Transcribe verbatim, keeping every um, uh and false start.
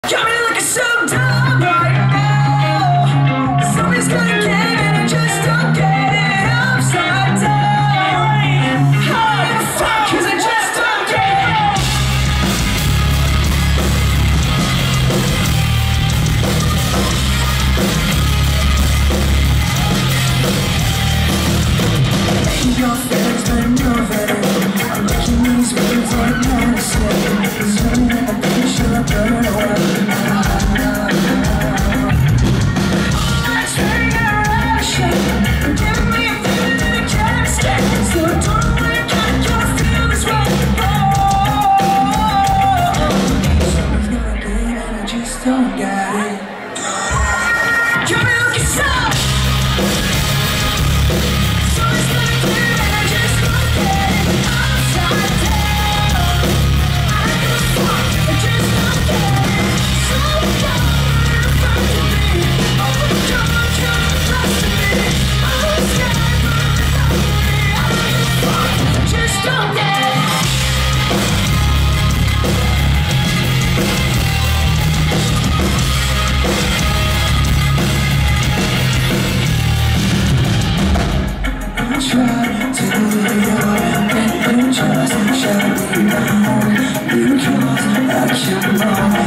Got me looking so dumb right now. Somebody's gonna get it and I just don't get it upside down. How the fuck? Cause I just don't get it. Your feelings, but you're ready. I'm making these words like medicine. It's running in the picture, I burn away. Don't get it. Come here, look yourself. Someone's gonna get it and I just don't get it. Upside down. I don't give a fuck, I just don't get it. So come on, back to me. Oh, come on, come on, close to me. Oh, sky, burn me. I don't give a fuck, I just don't get it. Try to leave you and you just shut me down because I can't know.